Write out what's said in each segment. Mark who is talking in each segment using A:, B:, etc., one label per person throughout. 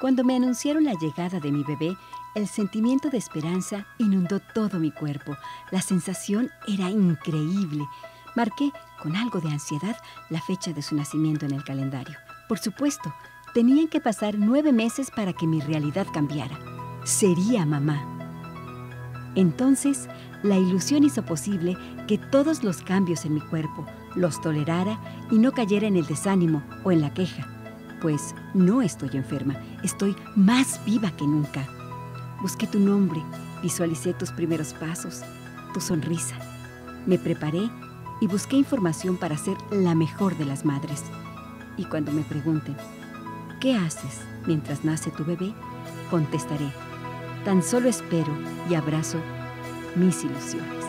A: Cuando me anunciaron la llegada de mi bebé, el sentimiento de esperanza inundó todo mi cuerpo. La sensación era increíble. Marqué, con algo de ansiedad, la fecha de su nacimiento en el calendario. Por supuesto, tenían que pasar 9 meses para que mi realidad cambiara. Sería mamá. Entonces, la ilusión hizo posible que todos los cambios en mi cuerpo los tolerara y no cayera en el desánimo o en la queja. Pues no estoy enferma, estoy más viva que nunca. Busqué tu nombre, visualicé tus primeros pasos, tu sonrisa. Me preparé y busqué información para ser la mejor de las madres. Y cuando me pregunten, ¿qué haces mientras nace tu bebé?, contestaré, tan solo espero y abrazo mis ilusiones.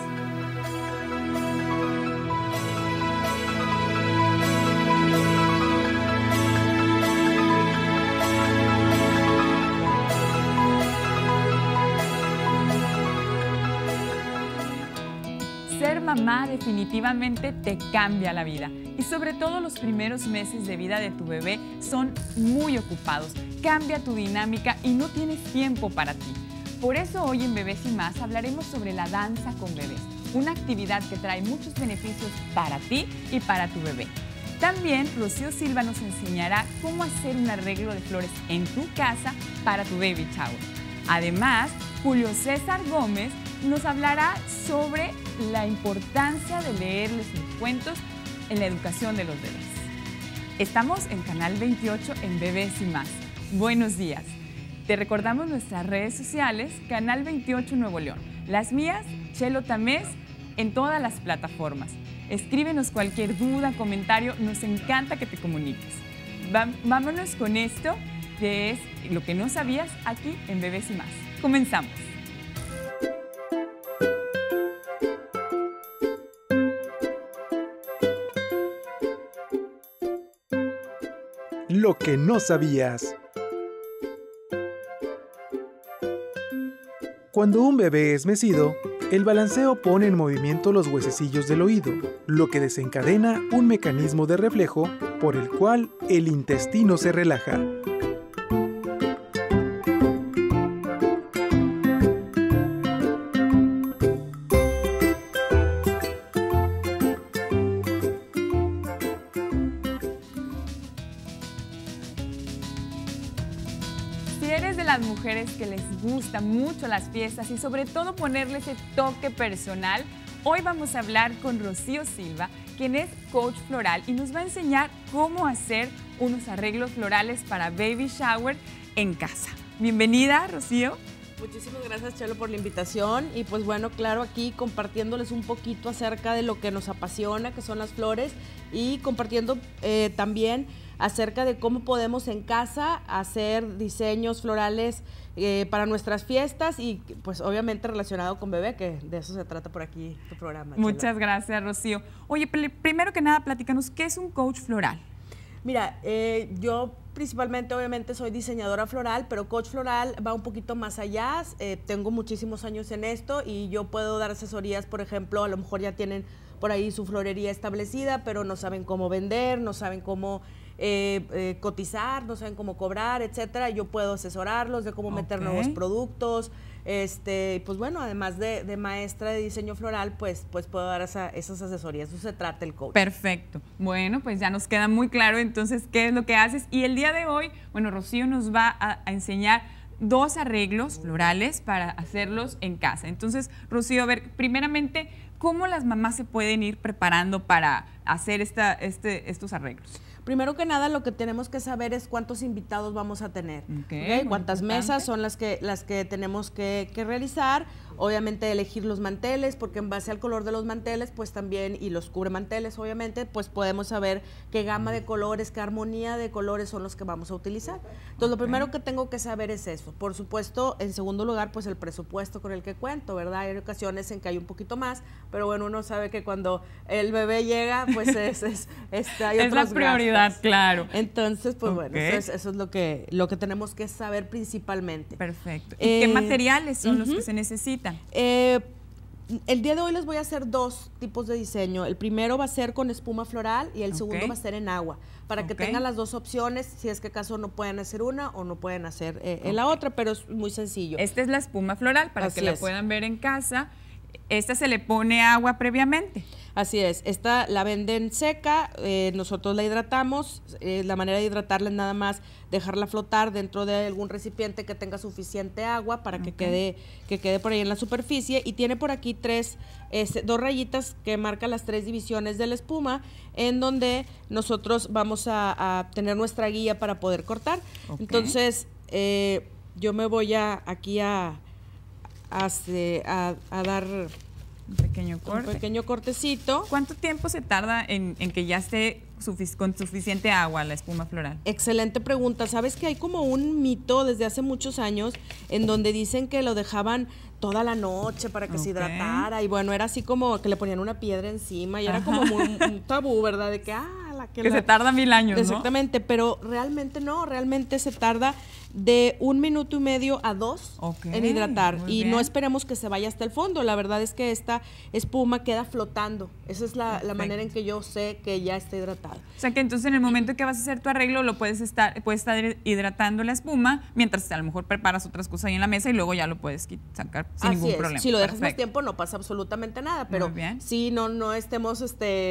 B: Ser mamá definitivamente te cambia la vida y sobre todo los primeros meses de vida de tu bebé son muy ocupados, cambia tu dinámica y no tienes tiempo para ti. Por eso hoy en Bebés y Más hablaremos sobre la danza con bebés, una actividad que trae muchos beneficios para ti y para tu bebé. También Rocío Silva nos enseñará cómo hacer un arreglo de flores en tu casa para tu baby shower. Además, Julio César Gómez nos hablará sobre la importancia de leerles los cuentos en la educación de los bebés. Estamos en Canal 28 en Bebés y Más. Buenos días. Te recordamos nuestras redes sociales, Canal 28 Nuevo León. Las mías, Chelo Tamés, en todas las plataformas. Escríbenos cualquier duda, comentario, nos encanta que te comuniques. Vámonos con esto, que es lo que no sabías aquí en Bebés y Más. Comenzamos.
C: Lo que no sabías. Cuando un bebé es mecido, el balanceo pone en movimiento los huesecillos del oído, lo que desencadena un mecanismo de reflejo por el cual el intestino se relaja.
B: Si eres de las mujeres que les gustan mucho las fiestas y sobre todo ponerle ese toque personal, hoy vamos a hablar con Rocío Silva, quien es coach floral y nos va a enseñar cómo hacer unos arreglos florales para baby shower en casa. Bienvenida, Rocío.
D: Muchísimas gracias, Chelo, por la invitación y pues bueno, claro, aquí compartiéndoles un poquito acerca de lo que nos apasiona, que son las flores, y compartiendo también acerca de cómo podemos en casa hacer diseños florales para nuestras fiestas y pues obviamente relacionado con bebé, que de eso se trata por aquí tu programa.
B: Muchas gracias, Rocío. Oye, primero que nada, platícanos, ¿qué es un coach floral?
D: Mira, yo principalmente obviamente soy diseñadora floral, pero coach floral va un poquito más allá. Tengo muchísimos años en esto y yo puedo dar asesorías, por ejemplo, a lo mejor ya tienen por ahí su florería establecida, pero no saben cómo vender, no saben cómo cotizar, no saben cómo cobrar, etcétera. Yo puedo asesorarlos de cómo meter nuevos productos. Pues bueno, además de maestra de diseño floral, pues puedo dar esas asesorías. Eso se trata el coach.
B: Perfecto. Bueno, pues ya nos queda muy claro entonces qué es lo que haces. Y el día de hoy, bueno, Rocío nos va a enseñar 2 arreglos florales para hacerlos en casa. Entonces, Rocío, a ver, primeramente, ¿cómo las mamás se pueden ir preparando para hacer estos arreglos?
D: Primero que nada, lo que tenemos que saber es cuántos invitados vamos a tener, ¿okay? Cuántas mesas son las que tenemos que realizar. Obviamente elegir los manteles, porque en base al color de los manteles, pues también, y los cubremanteles, obviamente, pues podemos saber qué gama de colores, qué armonía de colores son los que vamos a utilizar. Entonces, lo primero que tengo que saber es eso. Por supuesto, en segundo lugar, pues el presupuesto con el que cuento, ¿verdad? Hay ocasiones en que hay un poquito más, pero bueno, uno sabe que cuando el bebé llega, pues hay
B: es la prioridad, gastos. Claro.
D: Entonces, pues bueno, eso es lo que tenemos que saber principalmente.
B: Perfecto. ¿Y qué materiales son los que se necesitan?
D: El día de hoy les voy a hacer 2 tipos de diseño. El primero va a ser con espuma floral y el segundo va a ser en agua, para que tengan las 2 opciones, si es que acaso no pueden hacer una o no pueden hacer en la otra, pero es muy sencillo.
B: Esta es la espuma floral, para que la puedan ver en casa. Esta se le pone agua previamente.
D: Así es, esta la venden seca, nosotros la hidratamos, la manera de hidratarla es nada más dejarla flotar dentro de algún recipiente que tenga suficiente agua para que quede por ahí en la superficie, y tiene por aquí 2 rayitas que marcan las 3 divisiones de la espuma, en donde nosotros vamos a tener nuestra guía para poder cortar. Entonces, yo me voy aquí a dar
B: un pequeño corte.
D: Un pequeño cortecito.
B: ¿Cuánto tiempo se tarda en que ya esté con suficiente agua la espuma floral?
D: Excelente pregunta. Sabes que hay como un mito desde hace muchos años en donde dicen que lo dejaban toda la noche para que se hidratara, y bueno, era así como que le ponían una piedra encima y era como un tabú, ¿verdad? De que
B: se tarda 1000 años,
D: exactamente, ¿no? Pero realmente no, realmente se tarda de 1 minuto y medio a 2 en hidratar, y no esperemos que se vaya hasta el fondo. La verdad es que esta espuma queda flotando. Esa es la manera en que yo sé que ya está hidratada.
B: O sea que entonces en el momento que vas a hacer tu arreglo puedes estar hidratando la espuma mientras a lo mejor preparas otras cosas ahí en la mesa y luego ya lo puedes sacar sin ningún problema.
D: Si lo dejas más tiempo no pasa absolutamente nada, pero sí no estemos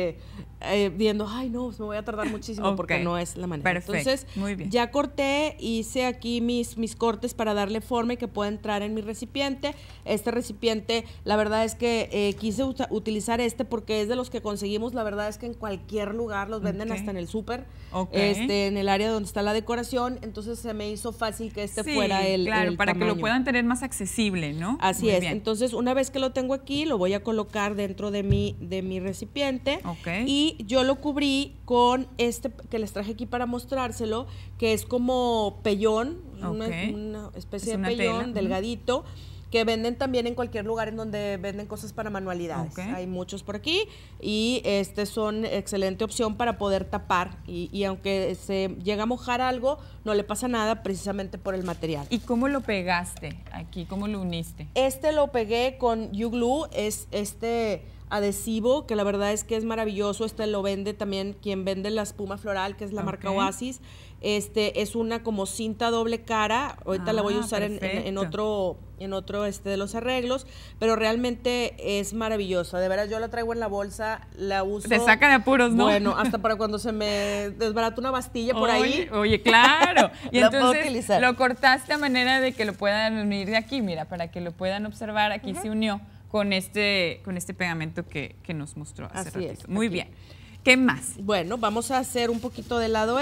D: viendo, ay no, me voy a tardar muchísimo, porque no es la manera.
B: Perfecto.
D: Entonces,
B: muy bien.
D: Ya corté, hice aquí mis cortes para darle forma y que pueda entrar en mi recipiente. Este recipiente, la verdad es que quise utilizar porque es de los que conseguimos, la verdad es que en cualquier lugar los venden, hasta en el súper, en el área donde está la decoración, entonces se me hizo fácil que fuera el
B: para
D: tamaño.
B: que lo puedan tener más accesible, ¿no?
D: Así es. Bien. Entonces, una vez que lo tengo aquí, lo voy a colocar dentro de mi recipiente, y yo lo cubrí con que les traje aquí para mostrárselo, que es como pellón, una especie de pellón delgadito, que venden también en cualquier lugar en donde venden cosas para manualidades. Hay muchos por aquí, y son excelente opción para poder tapar, y aunque se llega a mojar algo, no le pasa nada, precisamente por el material.
B: ¿Y cómo lo pegaste aquí? ¿Cómo lo uniste?
D: Lo pegué con U-Glue, es adhesivo, que la verdad es que es maravilloso. Lo vende también quien vende la espuma floral, que es la marca Oasis. Es una como cinta doble cara. Ahorita la voy a usar en otro de los arreglos, pero realmente es maravillosa. De veras, yo la traigo en la bolsa, la uso.
B: Te saca de apuros, ¿no?
D: Bueno, hasta para cuando se me desbarata una bastilla por ahí.
B: Oye, claro. Y
D: la puedo
B: entonces
D: utilizar.
B: Lo cortaste a manera de que lo puedan unir de aquí, mira, para que lo puedan observar. Aquí se unió con este pegamento que nos mostró hace ratito. Muy bien. ¿Qué más?
D: Bueno, vamos a hacer un poquito del lado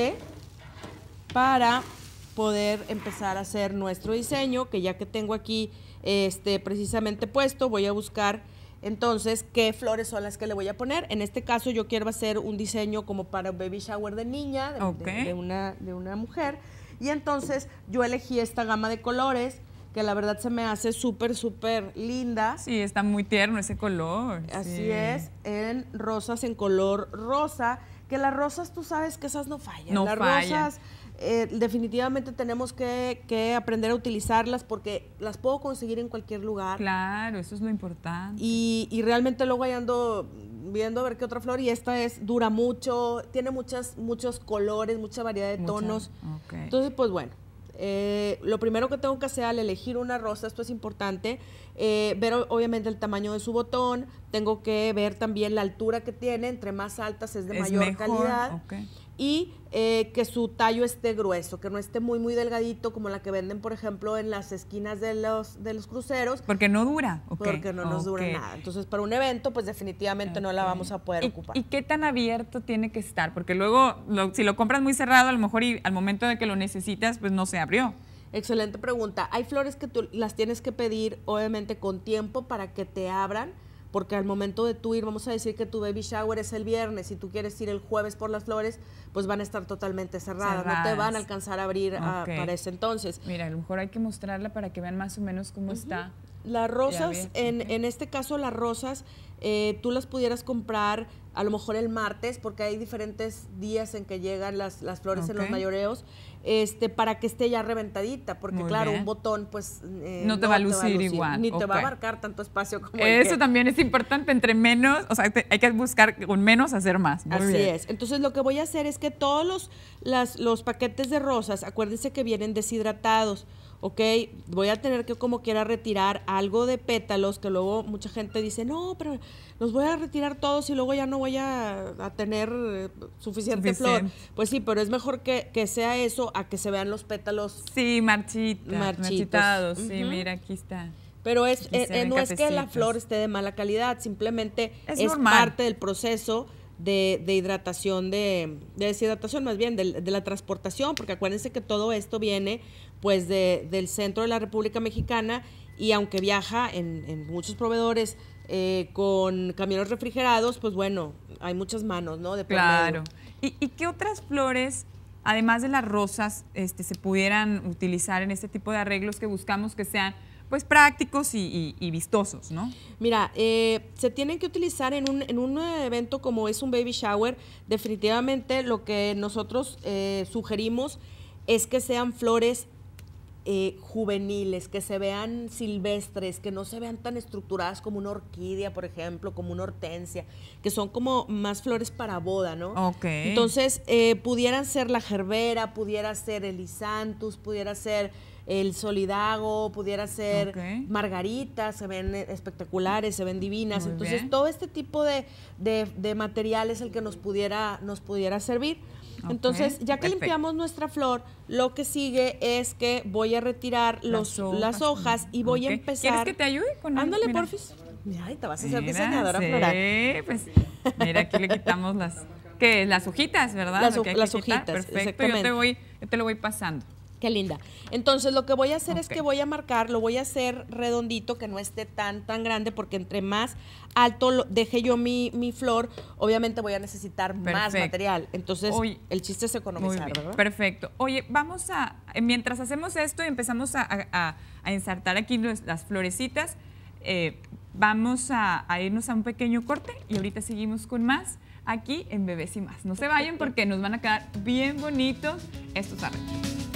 D: para poder empezar a hacer nuestro diseño, que ya que tengo aquí precisamente puesto, voy a buscar entonces qué flores son las que le voy a poner. En este caso yo quiero hacer un diseño como para un baby shower de niña, de una mujer, y entonces yo elegí esta gama de colores, que la verdad se me hace súper, súper linda.
B: Sí, está muy tierno ese color.
D: Así es, en rosas, en color rosa, que las rosas tú sabes que esas no fallan. Las rosas definitivamente tenemos que aprender a utilizarlas, porque las puedo conseguir en cualquier lugar.
B: Claro, eso es lo importante.
D: Y realmente luego ahí ando viendo a ver qué otra flor, y dura mucho, tiene muchos colores, mucha variedad de tonos. Entonces, pues bueno. Lo primero que tengo que hacer al elegir una rosa, esto es importante, ver obviamente el tamaño de su botón, tengo que ver también la altura que tiene, entre más altas es de mayor calidad, y que su tallo esté grueso, que no esté muy muy delgadito como la que venden, por ejemplo, en las esquinas de los cruceros.
B: Porque no dura.
D: Porque no nos dura nada. Entonces, para un evento, pues definitivamente no la vamos a poder ocupar.
B: ¿Y qué tan abierto tiene que estar? Porque luego, si lo compras muy cerrado, a lo mejor al momento de que lo necesitas, pues no se abrió.
D: Excelente pregunta. Hay flores que tú las tienes que pedir, obviamente, con tiempo para que te abran, porque al momento de tú ir, vamos a decir que tu baby shower es el viernes y tú quieres ir el jueves por las flores, pues van a estar totalmente cerradas. No te van a alcanzar a abrir para ese entonces.
B: Mira, a lo mejor hay que mostrarla para que vean más o menos cómo está.
D: Las rosas, en este caso las rosas, tú las pudieras comprar a lo mejor el martes, porque hay diferentes días en que llegan las flores en los mayoreos. para que esté ya reventadita, porque
B: Muy
D: claro,
B: bien.
D: un botón pues
B: no te va a lucir igual.
D: Ni te va a
B: Ok.
D: abarcar tanto espacio como
B: Eso también es importante, entre menos, o sea, hay que buscar con menos hacer más. Muy
D: Así
B: bien.
D: es. Entonces lo que voy a hacer es que todos los paquetes de rosas, acuérdense que vienen deshidratados, ¿ok? Voy a tener que como quiera retirar algo de pétalos, que luego mucha gente dice, no, pero los voy a retirar todos y luego ya no voy a tener suficiente flor. Pues sí, pero es mejor que sea eso a que se vean los pétalos.
B: Sí, marchitados. Sí,
D: Ujú.
B: mira, aquí está.
D: Pero
B: Y se ven
D: no es que la
B: catecitos.
D: flor esté de mala calidad, simplemente
B: Es
D: es
B: normal.
D: parte del proceso de hidratación, de deshidratación más bien, de la transportación, porque acuérdense que todo esto viene pues del centro de la República Mexicana y aunque viaja en muchos proveedores con camiones refrigerados, pues bueno, hay muchas manos, ¿no? De por
B: Claro.
D: medio.
B: ¿Y qué otras flores, además de las rosas, se pudieran utilizar en este tipo de arreglos que buscamos que sean pues prácticos y vistosos, ¿no?
D: Mira, se tienen que utilizar en un evento como es un baby shower. Definitivamente lo que nosotros sugerimos es que sean flores juveniles, que se vean silvestres, que no se vean tan estructuradas como una orquídea, por ejemplo, como una hortensia, que son como más flores para boda, ¿no?
B: Ok.
D: Entonces, pudieran ser la gerbera, pudiera ser el isantus, pudiera ser el solidago, pudiera ser
B: Ok.
D: margaritas, se ven espectaculares, se ven divinas.
B: Muy
D: Entonces,
B: bien.
D: todo este tipo de material es el que nos pudiera servir.
B: Ok,
D: Entonces, ya que
B: perfecto.
D: limpiamos nuestra flor, lo que sigue es que voy a retirar las hojas y voy a
B: Ok.
D: empezar.
B: ¿Quieres que te ayude con algo?
D: Ándale,
B: Mira.
D: porfis. Ay, te vas a hacer
B: Mira,
D: diseñadora
B: sí,
D: floral.
B: pues mira, aquí le quitamos las hojitas, ¿verdad?
D: Las
B: Lo que hay que
D: las
B: quitar.
D: hojitas,
B: Perfecto,
D: exactamente.
B: yo te lo voy pasando.
D: Qué linda. Entonces, lo que voy a hacer es
B: Ok.
D: que voy a marcar, lo voy a hacer redondito, que no esté tan grande, porque entre más alto deje yo mi flor, obviamente voy a necesitar más
B: Perfecto.
D: material. Entonces,
B: Oye,
D: el chiste es
B: Muy
D: economizar,
B: bien,
D: ¿verdad?
B: perfecto. Oye, mientras hacemos esto y empezamos a ensartar aquí las florecitas, vamos a irnos a un pequeño corte y ahorita seguimos con más aquí en Bebés y Más. No se vayan porque nos van a quedar bien bonitos estos arreglos.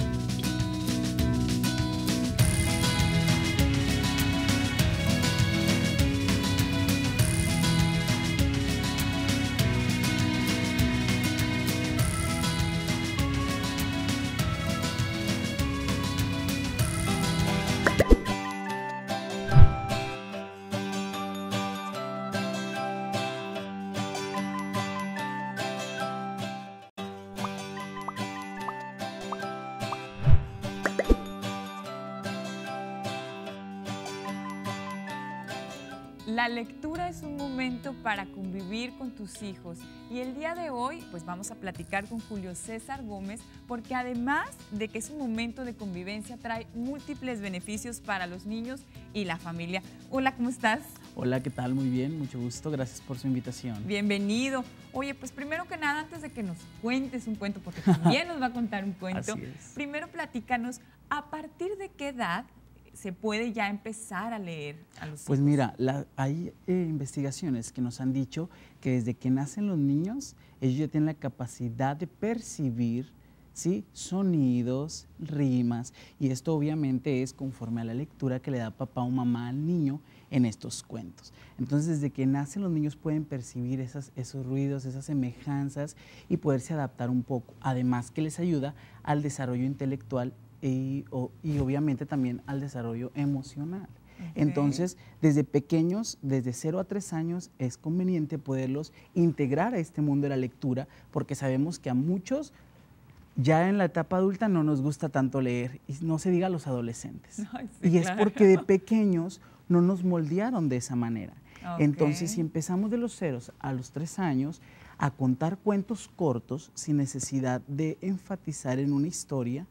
B: La lectura es un momento para convivir con tus hijos y el día de hoy pues vamos a platicar con Julio César Gómez porque además de que es un momento de convivencia trae múltiples beneficios para los niños y la familia. Hola, ¿cómo estás?
E: Hola, ¿qué tal? Muy bien, mucho gusto, gracias por su invitación.
B: Bienvenido. Oye, pues primero que nada, antes de que nos cuentes un cuento, porque también nos va a contar un cuento,
E: Así es.
B: primero platícanos, ¿a partir de qué edad se puede ya empezar a leer a los
E: Pues
B: hijos?
E: mira, hay investigaciones que nos han dicho que desde que nacen los niños, ellos ya tienen la capacidad de percibir, ¿sí?, sonidos, rimas, y esto obviamente es conforme a la lectura que le da papá o mamá al niño en estos cuentos. Entonces, desde que nacen los niños pueden percibir esos ruidos, esas semejanzas y poderse adaptar un poco, además que les ayuda al desarrollo intelectual y obviamente también al desarrollo emocional.
B: Ok.
E: Entonces, desde pequeños, desde 0 a 3 años, es conveniente poderlos integrar a este mundo de la lectura, porque sabemos que a muchos ya en la etapa adulta no nos gusta tanto leer, y no se diga a los adolescentes.
B: Ay, sí,
E: y es
B: claro.
E: porque de pequeños no nos moldearon de esa manera.
B: Ok.
E: Entonces, si empezamos de los 0 a los 3 años a contar cuentos cortos sin necesidad de enfatizar en una historia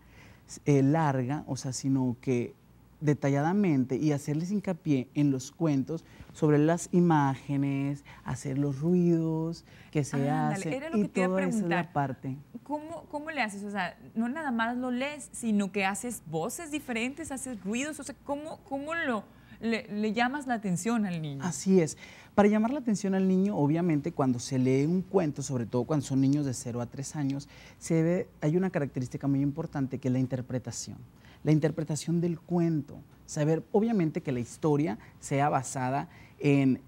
E: larga, o sea, sino que detalladamente y hacerles hincapié en los cuentos sobre las imágenes, hacer los ruidos que se
B: Ándale,
E: hacen
B: era lo
E: y
B: que te iba a
E: toda esa es
B: preguntar.
E: la parte.
B: ¿Cómo le haces? O sea, no nada más lo lees, sino que haces voces diferentes, haces ruidos, o sea, ¿cómo le llamas la atención al niño.
E: Así es. Para llamar la atención al niño, obviamente, cuando se lee un cuento, sobre todo cuando son niños de 0 a 3 años, hay una característica muy importante que es la interpretación. La interpretación del cuento. Saber, obviamente, que la historia sea basada en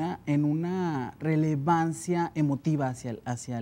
E: una relevancia emotiva hacia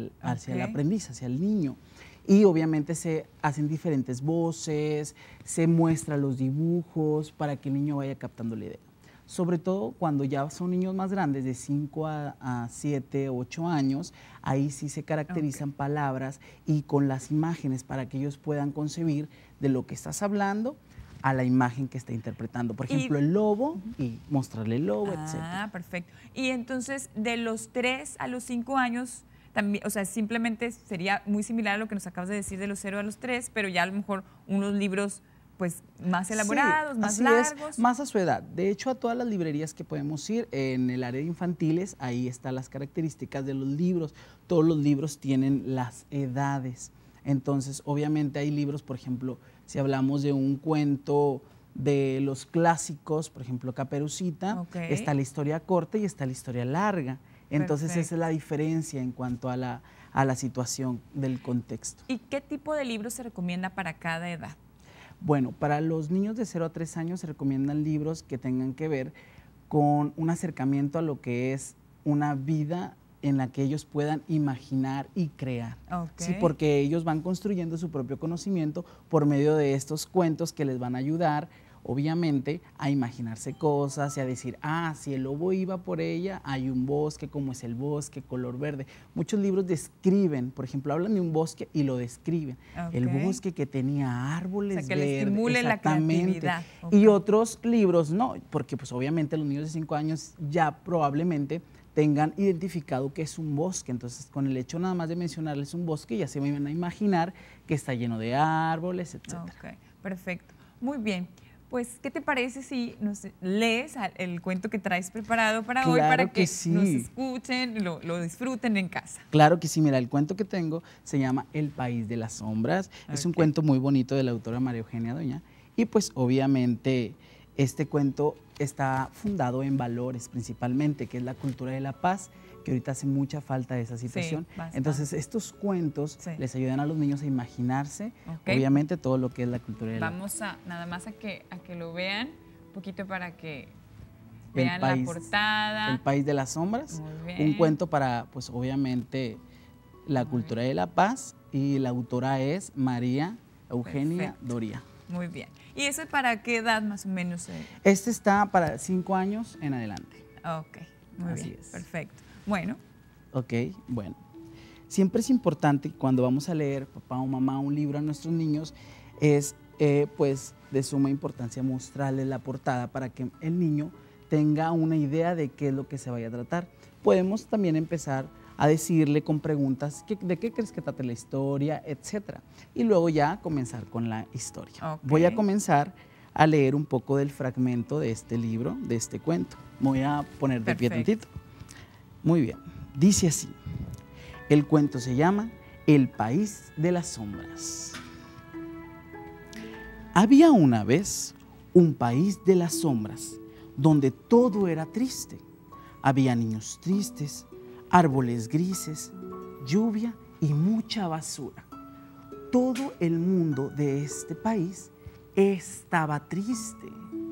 E: el aprendiz, hacia el niño. Y obviamente se hacen diferentes voces, se muestran los dibujos para que el niño vaya captando la idea. Sobre todo cuando ya son niños más grandes, de 5 a 7, 8 años, ahí sí se caracterizan palabras y con las imágenes para que ellos puedan concebir de lo que estás hablando a la imagen que está interpretando. Por ejemplo, el lobo y mostrarle el lobo, etc.
B: Ah, perfecto. Y entonces, de los 3 a los 5 años, también, o sea, simplemente sería muy similar a lo que nos acabas de decir de los 0 a los 3, pero ya a lo mejor unos libros pues más elaborados,
E: sí,
B: más largos.
E: Es, más a su edad. De hecho, a todas las librerías que podemos ir, en el área de infantiles, ahí están las características de los libros. Todos los libros tienen las edades. Entonces, obviamente hay libros, por ejemplo, si hablamos de un cuento de los clásicos, por ejemplo, Caperucita, está la historia corta y está la historia larga. Entonces, esa es la diferencia en cuanto a la situación del contexto.
B: ¿Y qué tipo de libros se recomienda para cada edad?
E: Bueno, para los niños de 0 a 3 años se recomiendan libros que tengan que ver con un acercamiento a lo que es una vida en la que ellos puedan imaginar y crear. Sí, porque ellos van construyendo su propio conocimiento por medio de estos cuentos que les van a ayudar, obviamente, a imaginarse cosas y a decir, si el lobo iba por ella, hay un bosque, ¿cómo es el bosque? Color verde. Muchos libros describen, por ejemplo, hablan de un bosque y lo describen. El bosque que tenía árboles verdes.
B: O sea, que le estimule la creatividad.
E: Y otros libros no, porque pues obviamente los niños de 5 años ya probablemente tengan identificado que es un bosque. Entonces, con el hecho nada más de mencionarles un bosque, ya se van a imaginar que está lleno de árboles, etc.
B: Perfecto. Muy bien. Pues, ¿qué te parece si nos lees el cuento que traes preparado para hoy para que nos escuchen, lo disfruten en casa?
E: Claro que sí. Mira, el cuento que tengo se llama El País de las Sombras. Es un cuento muy bonito de la autora María Eugenia Doña. Y pues, obviamente, este cuento está fundado en valores principalmente, que es la cultura de la paz, que ahorita hace mucha falta esa situación. Entonces, estos cuentos les ayudan a los niños a imaginarse, obviamente, todo lo que es la cultura de la paz.
B: Vamos nada más a que lo vean un poquito para que vean la portada.
E: El País de las Sombras, un cuento para, pues, obviamente, la cultura de la paz, y la autora es María Eugenia Doria.
B: Muy bien. ¿Y eso para qué edad más o menos?
E: Este está para 5 años en adelante.
B: Ok, muy bien, perfecto. Bueno.
E: Ok, bueno. Siempre es importante cuando vamos a leer, papá o mamá, un libro a nuestros niños, es pues de suma importancia mostrarles la portada para que el niño tenga una idea de qué es lo que se vaya a tratar. Podemos también empezar a decirle con preguntas de qué crees que trata la historia, etcétera. Y luego ya comenzar con la historia. Voy a comenzar a leer un poco del fragmento de este libro, de este cuento. Me voy a poner de pie tantito. Muy bien. Dice así. El cuento se llama El País de las Sombras. Había una vez un país de las sombras, donde todo era triste. Había niños tristes, árboles grises, lluvia y mucha basura. Todo el mundo de este país estaba triste.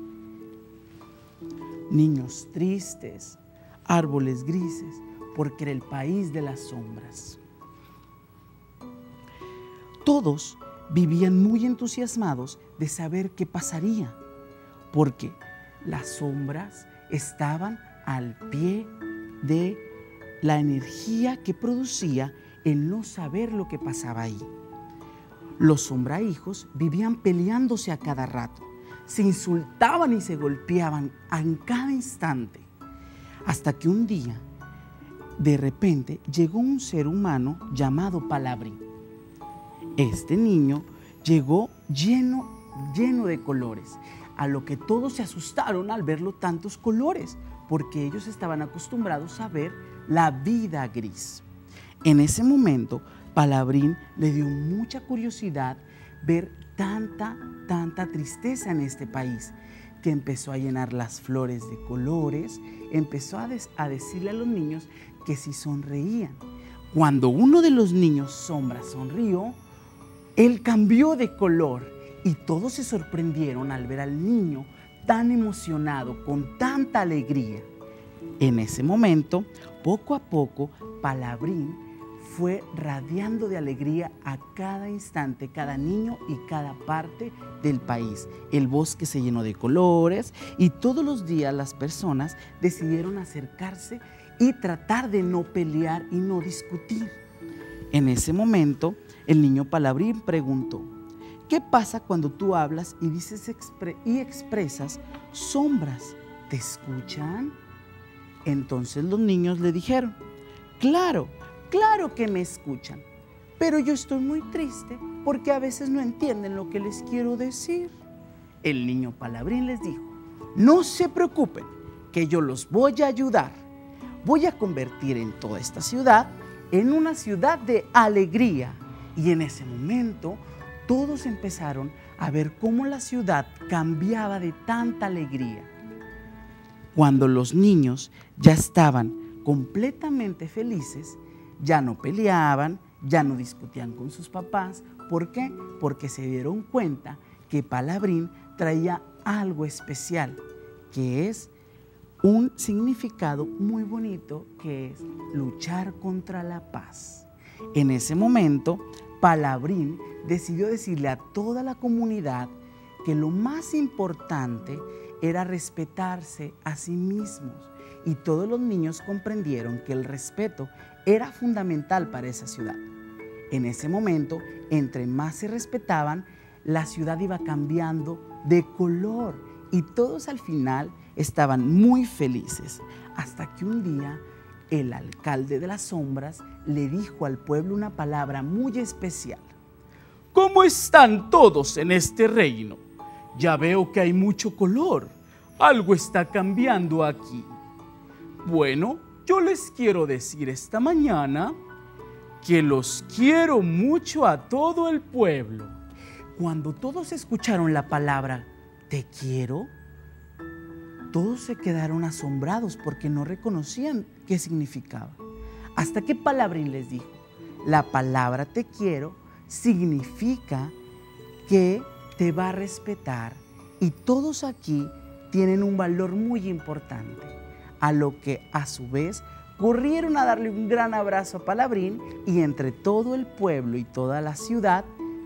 E: Niños tristes, árboles grises, porque era el país de las sombras. Todos vivían muy entusiasmados de saber qué pasaría, porque las sombras estaban al pie de la energía que producía el no saber lo que pasaba ahí. Los sombrahijos vivían peleándose a cada rato, se insultaban y se golpeaban en cada instante, hasta que un día, de repente, llegó un ser humano llamado Palabrín. Este niño llegó lleno de colores, a lo que todos se asustaron al verlo tantos colores, porque ellos estaban acostumbrados a ver la vida gris. En ese momento, Palabrín le dio mucha curiosidad ver tanta tristeza en este país. que empezó a llenar las flores de colores, empezó a decirle a los niños que si sonreían. Cuando uno de los niños sombra sonrió, él cambió de color y todos se sorprendieron al ver al niño tan emocionado, con tanta alegría. En ese momento, poco a poco, Palabrín fue radiando de alegría a cada instante, cada niño y cada parte del país. El bosque se llenó de colores y todos los días las personas decidieron acercarse y tratar de no pelear y no discutir. En ese momento, el niño Palabrín preguntó: ¿qué pasa cuando tú hablas y dices y expresas sombras? ¿Te escuchan? Entonces los niños le dijeron: claro que me escuchan, pero yo estoy muy triste porque a veces no entienden lo que les quiero decir. El niño Palabrín les dijo: no se preocupen, que yo los voy a ayudar. Voy a convertir en toda esta ciudad en una ciudad de alegría. Y en ese momento todos empezaron a ver cómo la ciudad cambiaba de tanta alegría. Cuando los niños ya estaban completamente felices, ya no peleaban, ya no discutían con sus papás. ¿Por qué? Porque se dieron cuenta que Palabrín traía algo especial, que es un significado muy bonito, que es luchar contra la paz. En ese momento, Palabrín decidió decirle a toda la comunidad que lo más importante era respetarse a sí mismos, y todos los niños comprendieron que el respeto era fundamental para esa ciudad. En ese momento, entre más se respetaban, la ciudad iba cambiando de color y todos al final estaban muy felices, hasta que un día el alcalde de las sombras le dijo al pueblo una palabra muy especial. ¿Cómo están todos en este reino? Ya veo que hay mucho color. Algo está cambiando aquí. Bueno, yo les quiero decir esta mañana que los quiero mucho a todo el pueblo. Cuando todos escucharon la palabra te quiero, todos se quedaron asombrados porque no reconocían qué significaba. Hasta que Palabrín les dijo: la palabra te quiero significa que te va a respetar, y todos aquí tienen un valor muy importante. A lo que a su vez corrieron a darle un gran abrazo a Palabrín, y entre todo el pueblo y toda la ciudad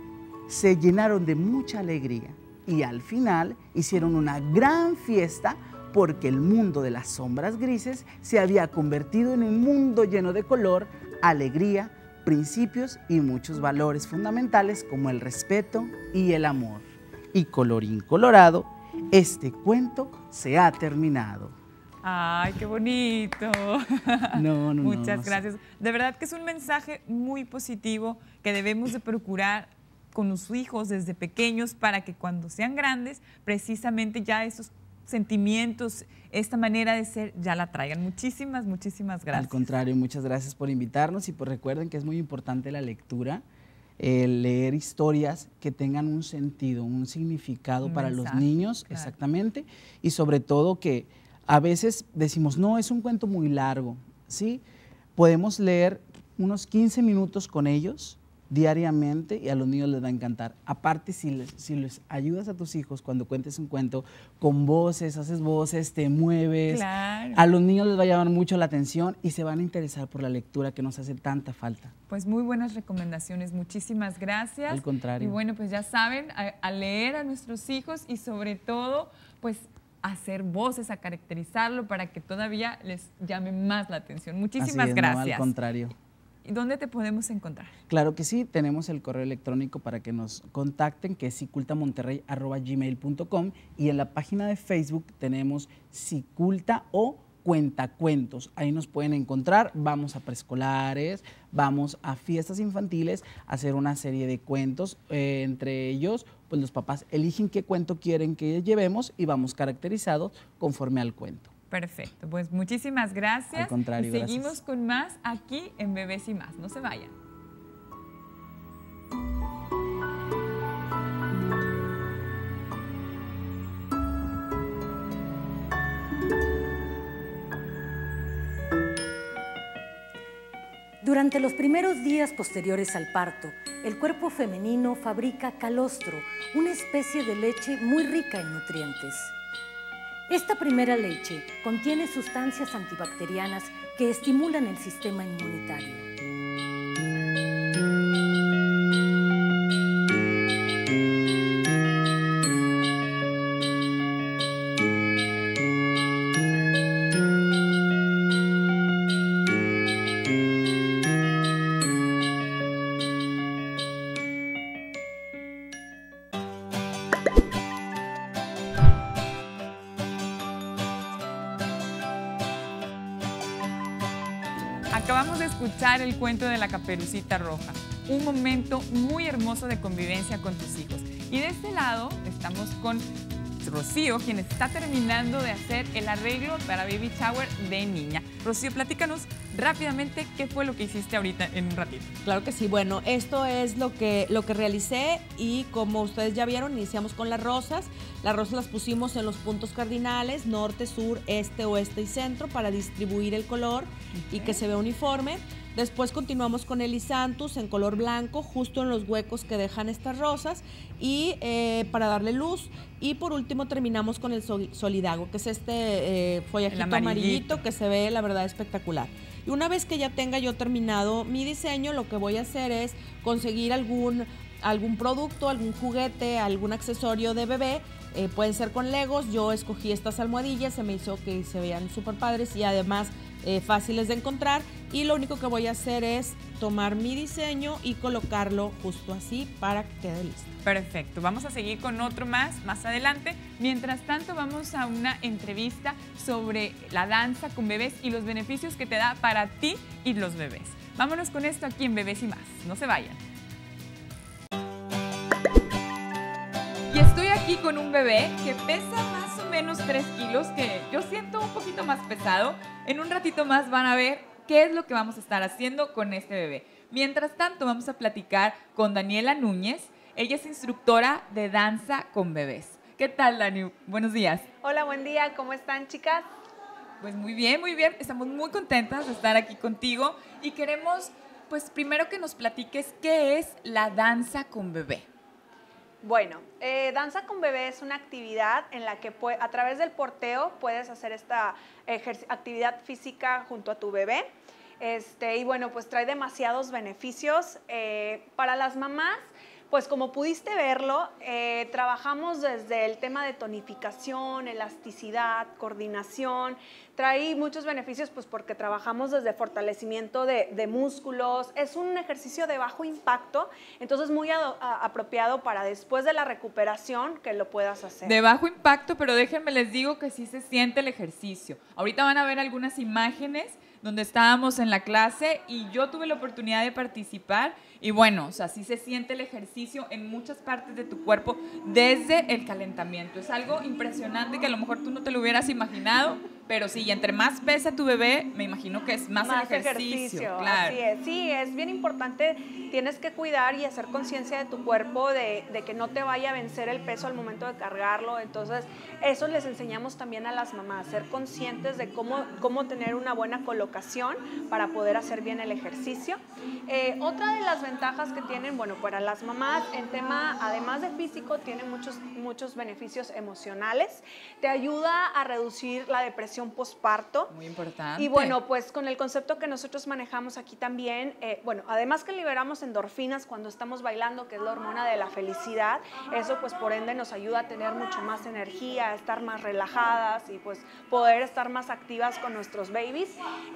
E: se llenaron de mucha alegría, y al final hicieron una gran fiesta porque el mundo de las sombras grises se había convertido en un mundo lleno de color, alegría, principios y muchos valores fundamentales como el respeto y el amor. Y colorín colorado, este cuento se ha terminado.
B: ¡Ay, qué bonito! Muchas gracias. De verdad que es un mensaje muy positivo que debemos de procurar con los hijos desde pequeños para que cuando sean grandes, precisamente ya esos sentimientos, esta manera de ser, ya la traigan. Muchísimas gracias.
E: Al contrario, muchas gracias por invitarnos, y pues recuerden que es muy importante la lectura, leer historias que tengan un sentido, un significado para los niños, claro. Exactamente, y sobre todo que a veces decimos, no, es un cuento muy largo, ¿sí? Podemos leer unos 15 minutos con ellos diariamente y a los niños les va a encantar. Aparte, si les ayudas a tus hijos cuando cuentes un cuento con voces, haces voces, te mueves, claro. A los niños les va a llamar mucho la atención y se van a interesar por la lectura que nos hace tanta falta.
B: Pues muy buenas recomendaciones, muchísimas gracias.
E: Al contrario.
B: Y bueno, pues ya saben, a leer a nuestros hijos y sobre todo, pues a hacer voces, a caracterizarlo para que todavía les llame más la atención. Muchísimas gracias.
E: No, al contrario.
B: ¿Y dónde te podemos encontrar?
E: Claro que sí, tenemos el correo electrónico para que nos contacten, que es sicultamonterrey@gmail.com, y en la página de Facebook tenemos Siculta o Cuentacuentos. Ahí nos pueden encontrar. Vamos a preescolares, vamos a fiestas infantiles a hacer una serie de cuentos. Entre ellos, pues los papás eligen qué cuento quieren que llevemos y vamos caracterizados conforme al cuento.
B: Perfecto, pues muchísimas gracias.
E: Al contrario,
B: y seguimos
E: gracias.
B: con más aquí en Bebés y Más. No se vayan.
F: Durante los primeros días posteriores al parto, el cuerpo femenino fabrica calostro, una especie de leche muy rica en nutrientes. Esta primera leche contiene sustancias antibacterianas que estimulan el sistema inmunitario.
B: Acabamos de escuchar el cuento de la Caperucita Roja, un momento muy hermoso de convivencia con tus hijos. Y de este lado estamos con Rocío, quien está terminando de hacer el arreglo para Baby Shower de niña. Rocío, platícanos rápidamente qué fue lo que hiciste ahorita en un ratito.
D: Claro que sí, bueno, esto es lo que realicé y como ustedes ya vieron, iniciamos con las rosas. Las rosas las pusimos en los puntos cardinales, norte, sur, este, oeste y centro, para distribuir el color y que se vea uniforme. Después continuamos con el Isanthus en color blanco, justo en los huecos que dejan estas rosas y para darle luz. Y por último terminamos con el Solidago, que es este follajito amarillito que se ve, la verdad, espectacular. Y una vez que ya tenga yo terminado mi diseño, lo que voy a hacer es conseguir algún producto, algún juguete, algún accesorio de bebé. Pueden ser con Legos. Yo escogí estas almohadillas, se me hizo que se veían súper padres y además fáciles de encontrar, y lo único que voy a hacer es tomar mi diseño y colocarlo justo así para que quede listo.
B: Perfecto, vamos a seguir con otro más adelante. Mientras tanto, vamos a una entrevista sobre la danza con bebés y los beneficios que te da para ti y los bebés. Vámonos con esto aquí en Bebés y Más, no se vayan. Y estoy aquí con un bebé que pesa más o menos 3 kilos, que yo siento un poquito más pesado. En un ratito más van a ver qué es lo que vamos a estar haciendo con este bebé. Mientras tanto, vamos a platicar con Daniela Núñez. Ella es instructora de danza con bebés. ¿Qué tal, Dani? Buenos días.
G: Hola, buen día. ¿Cómo están, chicas?
B: Pues muy bien, muy bien. Estamos muy contentas de estar aquí contigo y queremos, pues primero que nos platiques qué es la danza con bebé.
G: Bueno, danza con bebé es una actividad en la que a través del porteo puedes hacer esta actividad física junto a tu bebé. Y bueno, pues trae demasiados beneficios para las mamás. Pues como pudiste verlo, trabajamos desde el tema de tonificación, elasticidad, coordinación. Trae muchos beneficios pues porque trabajamos desde fortalecimiento de músculos. Es un ejercicio de bajo impacto, entonces muy apropiado para después de la recuperación que lo puedas hacer.
B: De bajo impacto, pero déjenme les digo que sí se siente el ejercicio. Ahorita van a ver algunas imágenes donde estábamos en la clase y yo tuve la oportunidad de participar y bueno, o sea, sí se siente el ejercicio en muchas partes de tu cuerpo desde el calentamiento. Es algo impresionante que a lo mejor tú no te lo hubieras imaginado, pero sí, y entre más pesa tu bebé, me imagino que es más el ejercicio. Claro.
G: Así es, sí, es bien importante, tienes que cuidar y hacer conciencia de tu cuerpo, de que no te vaya a vencer el peso al momento de cargarlo. Entonces, eso les enseñamos también a las mamás, ser conscientes de cómo tener una buena colocación para poder hacer bien el ejercicio. Otra de las ventajas que tienen, bueno, para las mamás, en tema, además de físico, tiene muchos beneficios emocionales. Te ayuda a reducir la depresión posparto.
B: Muy importante.
G: Y bueno, pues con el concepto que nosotros manejamos aquí también, bueno, además que liberamos endorfinas cuando estamos bailando, que es la hormona de la felicidad, eso pues por ende nos ayuda a tener mucho más energía, a estar más relajadas y pues poder estar más activas con nuestros babies.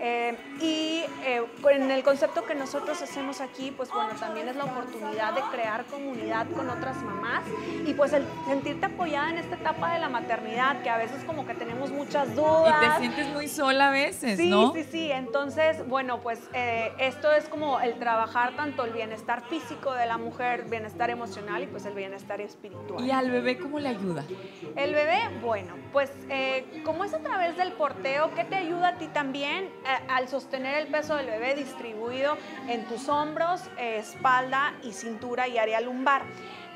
G: En el concepto que nosotros hacemos aquí, pues bueno, también es la oportunidad de crear comunidad con otras mamás y pues el sentirte apoyada en esta etapa de la maternidad, que a veces como que tenemos muchas dudas.
B: Y te sientes muy sola a veces,
G: sí,
B: ¿no?
G: Sí. Entonces, bueno, pues esto es como el trabajar tanto el bienestar físico de la mujer, bienestar emocional y pues el bienestar espiritual.
B: ¿Y al bebé cómo le ayuda?
G: El bebé, bueno, pues como es a través del porteo, ¿qué te ayuda a ti también al sostener el peso del bebé distribuido en tus hombros, espalda y cintura y área lumbar?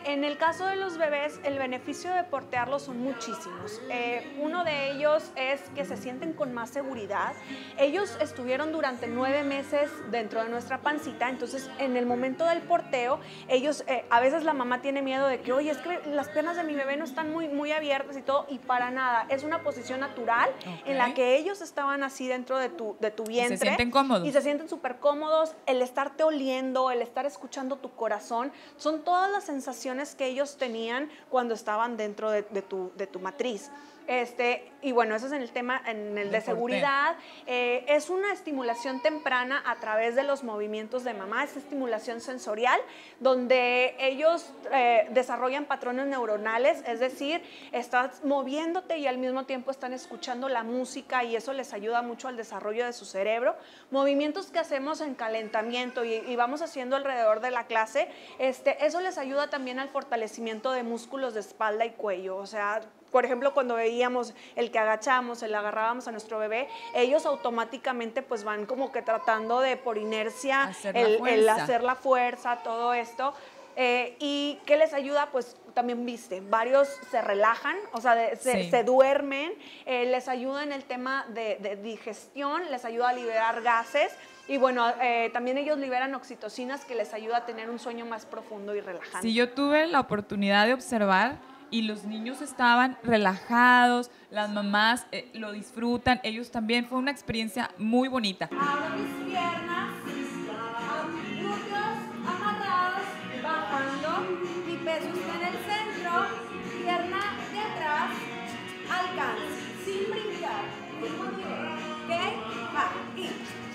G: En el caso de los bebés, el beneficio de portearlos son muchísimos. Uno de ellos es que se sienten con más seguridad. Ellos estuvieron durante 9 meses dentro de nuestra pancita, entonces en el momento del porteo, ellos, a veces la mamá tiene miedo de que, oye, es que las piernas de mi bebé no están muy abiertas y todo, y para nada, es una posición natural en la que ellos estaban así dentro de tu vientre.
B: Y se sienten cómodos.
G: Y se sienten súper cómodos, el estarte oliendo, el estar escuchando tu corazón, son todas las sensaciones que ellos tenían cuando estaban dentro de tu matriz. Y bueno, eso es en el tema de seguridad. Es una estimulación temprana a través de los movimientos de mamá, es estimulación sensorial, donde ellos desarrollan patrones neuronales, es decir, estás moviéndote y al mismo tiempo están escuchando la música y eso les ayuda mucho al desarrollo de su cerebro. Movimientos que hacemos en calentamiento y vamos haciendo alrededor de la clase, eso les ayuda también al fortalecimiento de músculos de espalda y cuello, o sea, por ejemplo, cuando veíamos el que agachamos, el agarrábamos a nuestro bebé, ellos automáticamente pues van como que tratando de por inercia el hacer la fuerza, todo esto. ¿Y qué les ayuda? Pues también viste, varios se relajan, o sea, se duermen, les ayuda en el tema de digestión, les ayuda a liberar gases. Y bueno, también ellos liberan oxitocinas que les ayuda a tener un sueño más profundo y relajante.
B: Sí, yo tuve la oportunidad de observar y los niños estaban relajados, las mamás lo disfrutan, ellos también, fue una experiencia muy bonita.
G: Abro mis piernas, glúteos amarrados, bajando, mi peso está en el centro, pierna de atrás, alcance, sin brincar, mismo nivel, ¿ok? Va, y...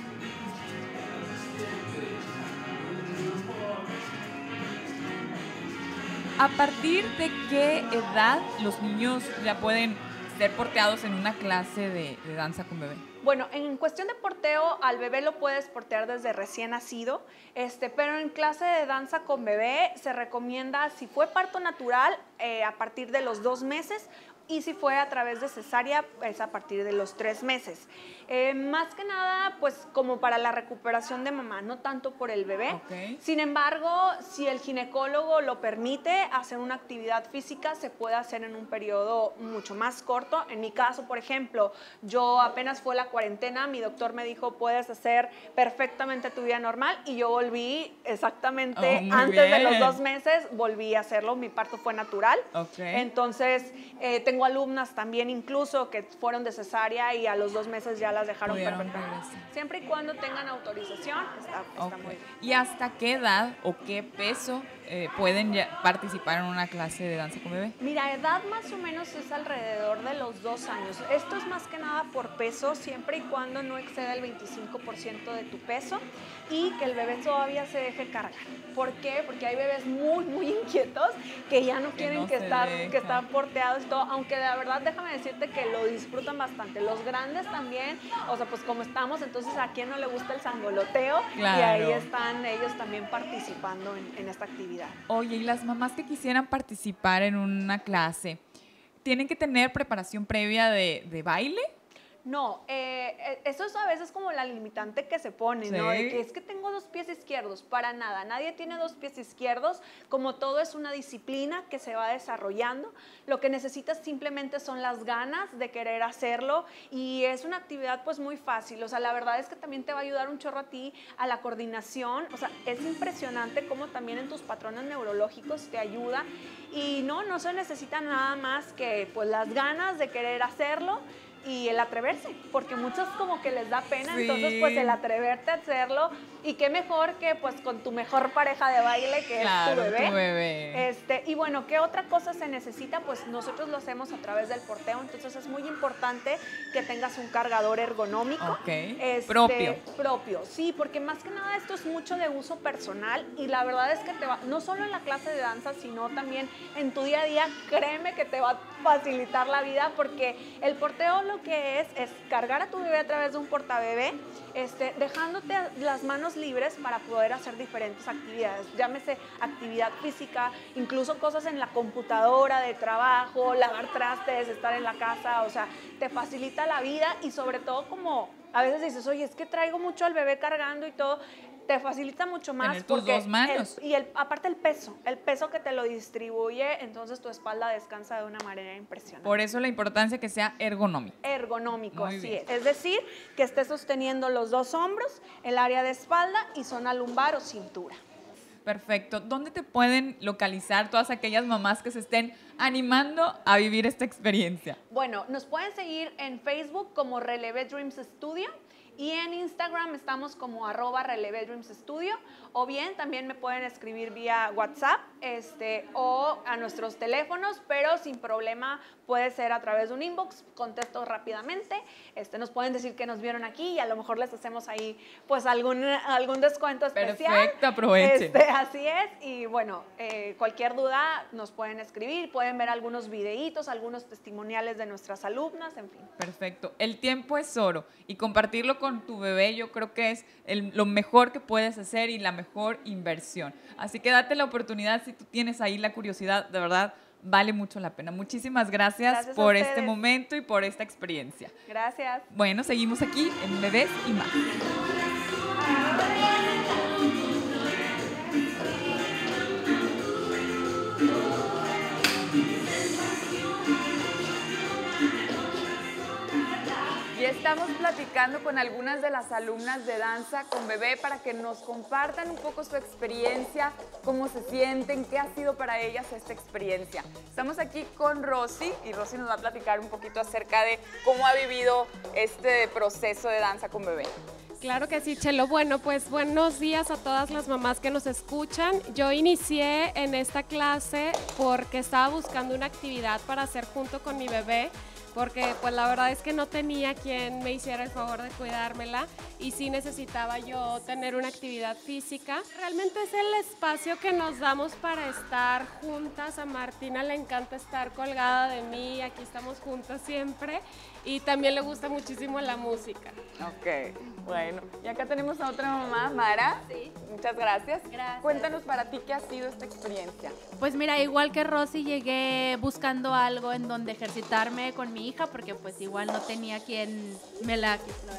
B: ¿A partir de qué edad los niños ya pueden ser porteados en una clase de danza con bebé?
G: Bueno, en cuestión de porteo, al bebé lo puedes portear desde recién nacido, pero en clase de danza con bebé se recomienda, si fue parto natural, a partir de los 2 meses, y si fue a través de cesárea, es a partir de los 3 meses. Más que nada, pues como para la recuperación de mamá, no tanto por el bebé.
B: Okay.
G: Sin embargo, si el ginecólogo lo permite, hacer una actividad física se puede hacer en un periodo mucho más corto. En mi caso, por ejemplo, yo apenas fue la cuarentena, mi doctor me dijo, puedes hacer perfectamente tu vida normal, y yo volví exactamente antes de los 2 meses, volví a hacerlo, mi parto fue natural.
B: Okay.
G: Entonces, tengo alumnas también incluso que fueron de cesárea y a los 2 meses ya las dejaron perfectamente. Siempre y cuando tengan autorización, está muy bien.
B: ¿Y hasta qué edad o qué peso pueden ya participar en una clase de danza con bebé?
G: Mira, edad más o menos es alrededor de los 2 años. Esto es más que nada por peso, siempre y cuando no exceda el 25% de tu peso y que el bebé todavía se deje cargar. ¿Por qué? Porque hay bebés muy inquietos que ya no quieren que están porteados y todo, aunque de verdad déjame decirte que lo disfrutan bastante. Los grandes también, o sea, pues como estamos, entonces a quién no le gusta el sangoloteo,
B: claro.
G: Y ahí están ellos también participando en esta actividad.
B: Oye, y las mamás que quisieran participar en una clase, ¿tienen que tener preparación previa de baile?
G: No, eso es a veces como la limitante que se pone, ¿no? De que es que tengo 2 pies izquierdos, para nada, nadie tiene 2 pies izquierdos, como todo es una disciplina que se va desarrollando, lo que necesitas simplemente son las ganas de querer hacerlo y es una actividad pues muy fácil, o sea, la verdad es que también te va a ayudar un chorro a ti a la coordinación, o sea, es impresionante cómo también en tus patrones neurológicos te ayuda y no se necesita nada más que pues las ganas de querer hacerlo y el atreverse, porque muchos como que les da pena, entonces pues el atreverte a hacerlo y qué mejor que pues con tu mejor pareja de baile que
B: claro,
G: es tu bebé.
B: Tu
G: Y bueno, ¿qué otra cosa se necesita? Pues nosotros lo hacemos a través del porteo, entonces es muy importante que tengas un cargador ergonómico. Propio, sí, porque más que nada esto es mucho de uso personal y la verdad es que te va, no solo en la clase de danza, sino también en tu día a día, créeme que te va a facilitar la vida porque el porteo lo que es cargar a tu bebé a través de un portabebé, dejándote las manos libres para poder hacer diferentes actividades, llámese actividad física, incluso cosas en la computadora de trabajo, lavar trastes, estar en la casa, o sea, te facilita la vida y sobre todo como a veces dices, oye, es que traigo mucho al bebé cargando y todo, te facilita mucho más.
B: Tener tus dos manos.
G: Aparte el peso que te lo distribuye, entonces tu espalda descansa de una manera impresionante.
B: Por eso la importancia que sea ergonómico.
G: Ergonómico,
B: Muy
G: así
B: bien.
G: es decir, que estés sosteniendo los dos hombros, el área de espalda y zona lumbar o cintura.
B: Perfecto. ¿Dónde te pueden localizar todas aquellas mamás que se estén animando a vivir esta experiencia?
G: Bueno, nos pueden seguir en Facebook como Releve Dreams Studio y en Instagram estamos como @Releve Dreams Studio, o bien también me pueden escribir vía WhatsApp o a nuestros teléfonos, pero sin problema puede ser a través de un inbox, contesto rápidamente. Nos pueden decir que nos vieron aquí y a lo mejor les hacemos ahí pues algún descuento especial.
B: Perfecto, aprovechen.
G: Así es, y bueno, cualquier duda nos pueden escribir, pueden ver algunos videitos, algunos testimoniales de nuestras alumnas, en fin.
B: Perfecto. El tiempo es oro y compartirlo con tu bebé yo creo que es lo mejor que puedes hacer y la mejor inversión. Así que date la oportunidad si tú tienes ahí la curiosidad, de verdad vale mucho la pena. Muchísimas gracias por este momento y por esta experiencia.
G: Gracias.
B: Bueno, seguimos aquí en Bebés y Más. Y estamos platicando con algunas de las alumnas de Danza con Bebé para que nos compartan un poco su experiencia, cómo se sienten, qué ha sido para ellas esta experiencia. Estamos aquí con Rosy y Rosy nos va a platicar un poquito acerca de cómo ha vivido este proceso de Danza con Bebé.
H: Claro que sí, Chelo. Bueno, pues buenos días a todas las mamás que nos escuchan. Yo inicié en esta clase porque estaba buscando una actividad para hacer junto con mi bebé, porque pues la verdad es que no tenía quien me hiciera el favor de cuidármela y sí necesitaba yo tener una actividad física. Realmente es el espacio que nos damos para estar juntas. A Martina le encanta estar colgada de mí, aquí estamos juntas siempre y también le gusta muchísimo la música.
B: Ok, bueno. Y acá tenemos a otra mamá, Mara.
I: Sí.
B: Muchas gracias.
I: Gracias.
B: Cuéntanos para ti qué ha sido esta experiencia.
I: Pues mira, igual que Rosy, llegué buscando algo en donde ejercitarme con mi hija, porque pues igual no tenía quien me la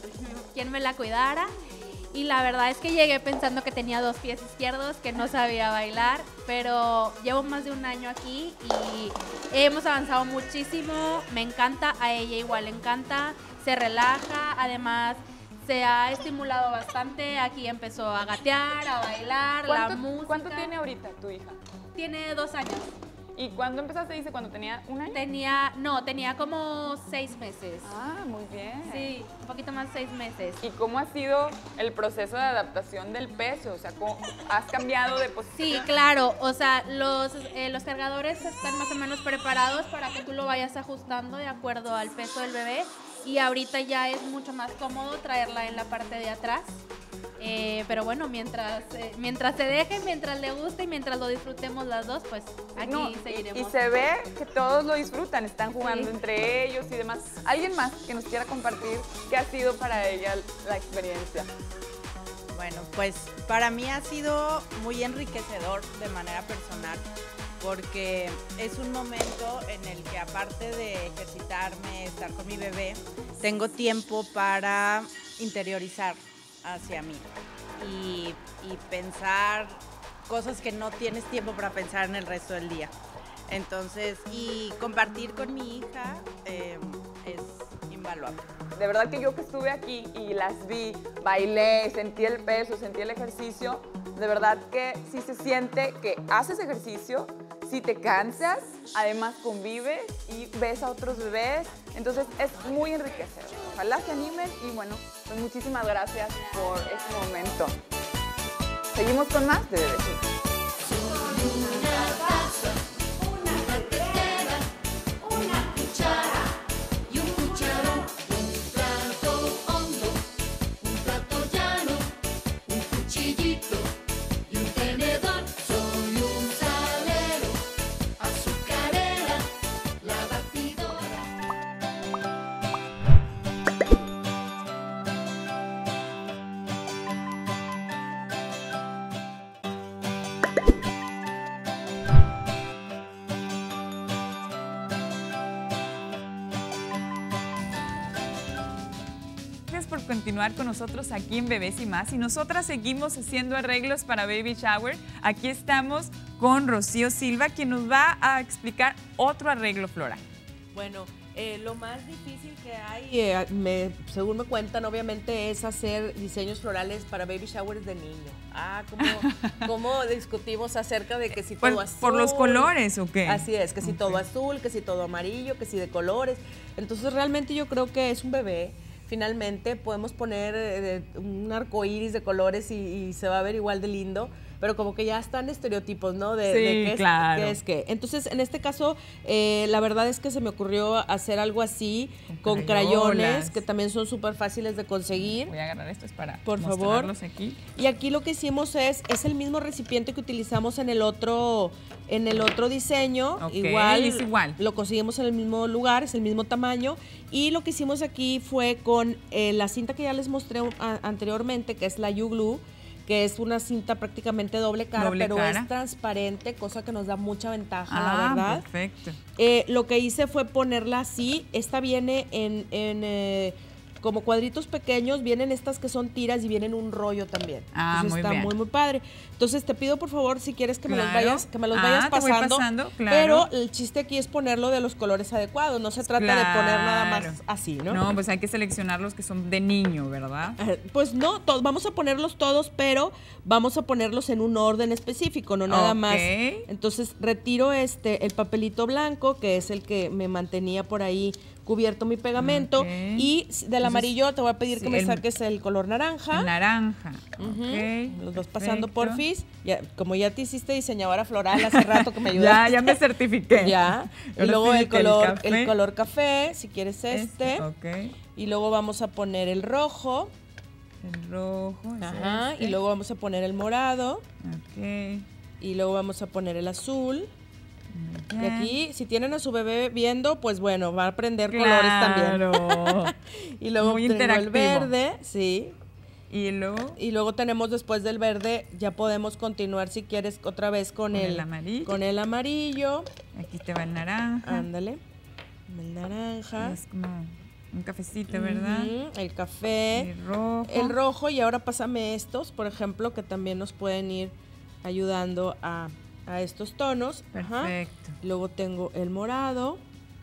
I: cuidara. Y la verdad es que llegué pensando que tenía 2 pies izquierdos, que no sabía bailar, pero llevo más de 1 año aquí y hemos avanzado muchísimo. Me encanta, a ella igual le encanta, se relaja, además se ha estimulado bastante. Aquí empezó a gatear, a bailar, la música.
B: ¿Cuánto tiene ahorita tu hija?
I: Tiene 2 años.
B: ¿Y cuándo empezaste? Dice, ¿cuándo tenía 1 año?
I: Tenía como 6 meses.
B: Ah, muy bien.
I: Sí, un poquito más de 6 meses.
B: ¿Y cómo ha sido el proceso de adaptación del peso? O sea, ¿cómo has cambiado de posición?
I: Sí, claro. O sea, los cargadores están más o menos preparados para que tú lo vayas ajustando de acuerdo al peso del bebé. Y ahorita ya es mucho más cómodo traerla en la parte de atrás. Pero bueno, mientras se deje, mientras le guste y mientras lo disfrutemos las dos, pues aquí seguiremos.
B: Y se ve que todos lo disfrutan, están jugando entre ellos y demás. ¿Alguien más que nos quiera compartir qué ha sido para ella la experiencia?
J: Bueno, pues para mí ha sido muy enriquecedor de manera personal, porque es un momento en el que aparte de ejercitarme, estar con mi bebé, tengo tiempo para interiorizar hacia mí y pensar cosas que no tienes tiempo para pensar en el resto del día. Entonces, y compartir con mi hija es invaluable.
B: De verdad que yo que estuve aquí y las vi, bailé, sentí el peso, sentí el ejercicio, de verdad que sí se siente que haces ejercicio, si te cansas, además convives y ves a otros bebés, entonces es muy enriquecedor. Ojalá se animen y bueno, pues muchísimas gracias por este momento. Seguimos con más de Bebés. por continuar con nosotros aquí en Bebés y Más. Y nosotras seguimos haciendo arreglos para Baby Shower. Aquí estamos con Rocío Silva, quien nos va a explicar otro arreglo floral.
D: Bueno, lo más difícil que hay, según me cuentan, obviamente, es hacer diseños florales para baby showers de niño. ¿Cómo discutimos acerca de que si todo azul?
B: ¿Por los colores o qué?
D: Así es, que si todo azul, que si todo amarillo, que si de colores. Entonces, realmente yo creo que es un bebé. Finalmente, podemos poner un arco iris de colores y se va a ver igual de lindo. Pero como que ya están estereotipos, ¿no? De qué es qué. Entonces, en este caso, la verdad es que se me ocurrió hacer algo así con crayones, que también son súper fáciles de conseguir.
B: Voy a agarrar estos para
D: mostrarlos
B: aquí.
D: Y aquí lo que hicimos es el mismo recipiente que utilizamos en el otro diseño.
B: Okay,
D: es igual. Lo conseguimos en el mismo lugar, es el mismo tamaño. Y lo que hicimos aquí fue con la cinta que ya les mostré anteriormente, que es la U-Glue, que es una cinta prácticamente doble cara, es transparente, cosa que nos da mucha ventaja, la verdad.
B: Perfecto.
D: Lo que hice fue ponerla así. Esta viene en como cuadritos pequeños, vienen estas que son tiras y vienen un rollo también. Entonces
B: muy
D: está
B: bien.
D: muy padre. Entonces te pido por favor, si quieres que me los vayas
B: te voy pasando,
D: pero el chiste aquí es ponerlo de los colores adecuados, no se trata de poner nada más así, ¿no?
B: No, pues hay que seleccionar los que son de niño, ¿verdad?
D: Pues no, vamos a ponerlos todos, pero vamos a ponerlos en un orden específico, no nada más. Entonces retiro el papelito blanco, que es el que me mantenía por ahí cubierto mi pegamento, y del amarillo te voy a pedir que me saques el color naranja.
B: El naranja.
D: Los vas pasando porfis. Ya, como ya te hiciste diseñadora floral hace rato que me ayudaste.
B: Ya me certifiqué.
D: Ya. Y luego el color café, si quieres Y luego vamos a poner el rojo.
B: El rojo.
D: Y luego vamos a poner el morado. Y luego vamos a poner el azul. Y aquí, si tienen a su bebé viendo, pues bueno, va a aprender colores también. Y luego tengo el verde,
B: Y
D: luego tenemos después del verde, ya podemos continuar si quieres otra vez con el amarillo. Con el amarillo.
B: Aquí te va el naranja.
D: Ándale. El naranja.
B: Es como un cafecito, ¿verdad?
D: El café. El rojo. Y ahora pásame estos, por ejemplo, que también nos pueden ir ayudando a estos tonos.
B: Perfecto.
D: Luego tengo el morado.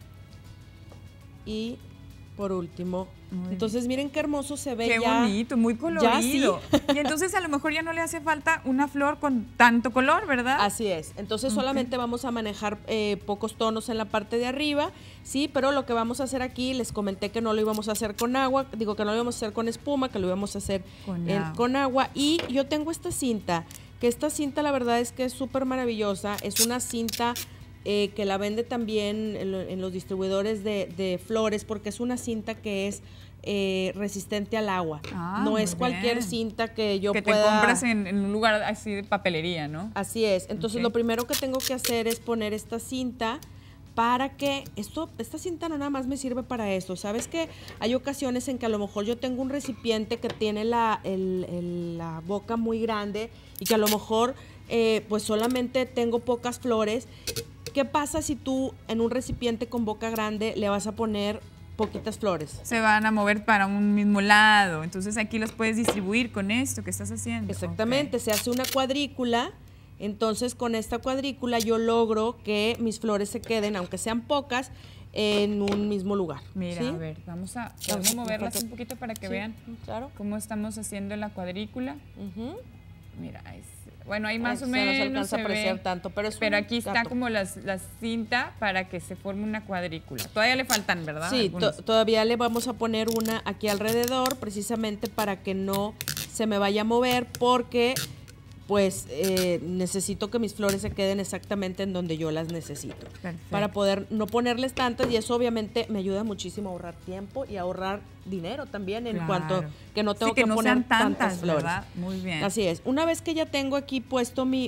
D: Y por último. Entonces miren qué hermoso se ve.
B: Qué bonito, muy colorido. Y entonces a lo mejor ya no le hace falta una flor con tanto color, ¿verdad?
D: Así es. Entonces solamente vamos a manejar pocos tonos en la parte de arriba, pero lo que vamos a hacer aquí, les comenté que no lo íbamos a hacer con agua, que no lo íbamos a hacer con espuma, que lo íbamos a hacer con agua. Y yo tengo esta cinta, que esta cinta la verdad es que es súper maravillosa. Es una cinta que la vende también en los distribuidores de flores, porque es una cinta que es resistente al agua. No es cualquier cinta que yo pueda...
B: Que te compras en un lugar así de papelería, ¿no?
D: Así es. Entonces lo primero que tengo que hacer es poner esta cinta para que esta cinta no nada más me sirve para esto. ¿Sabes qué? Hay ocasiones en que a lo mejor yo tengo un recipiente que tiene la boca muy grande y que a lo mejor pues solamente tengo pocas flores. ¿Qué pasa si tú en un recipiente con boca grande le vas a poner poquitas flores?
B: Se van a mover para un mismo lado. Entonces aquí las puedes distribuir con esto que estás haciendo.
D: Exactamente. Se hace una cuadrícula. Entonces con esta cuadrícula yo logro que mis flores se queden, aunque sean pocas, en un mismo lugar.
B: Mira, a ver, vamos a moverlas un poquito para que vean cómo estamos haciendo la cuadrícula. Mira, bueno, ahí más o menos
D: no se alcanza a apreciar tanto,
B: pero aquí está como la cinta para que se forme una cuadrícula. Todavía le faltan, ¿verdad?
D: Sí, todavía le vamos a poner una aquí alrededor, precisamente para que no se me vaya a mover, porque pues necesito que mis flores se queden exactamente en donde yo las necesito. Perfecto. Para poder no ponerles tantas, y eso obviamente me ayuda muchísimo a ahorrar tiempo y a ahorrar dinero también, en cuanto que no tengo que no poner tantas flores.
B: ¿Verdad? Muy bien.
D: Así es. Una vez que ya tengo aquí puesto mi